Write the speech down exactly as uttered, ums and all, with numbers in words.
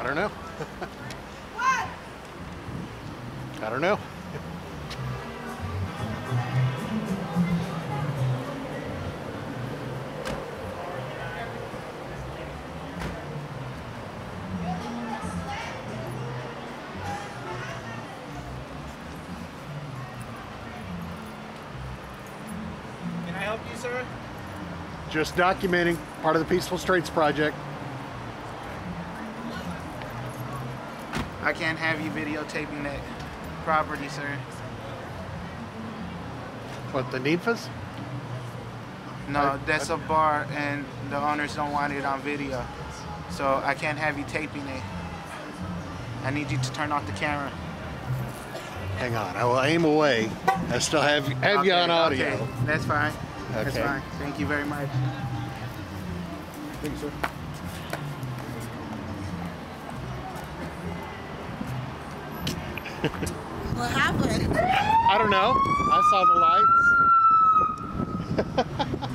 don't know. What? I don't know. Can I help you, sir? Just documenting part of the Peaceful Straits project. I can't have you videotaping that property, sir. What, the Ninfas? No, I, that's I, a bar and the owners don't want it on video. So I can't have you taping it. I need you to turn off the camera. Hang on, I will aim away. I still have, have okay, you on audio. Okay, that's fine. Okay. That's fine. Thank you very much. Thank you, sir. What happened? I don't know. I saw the lights.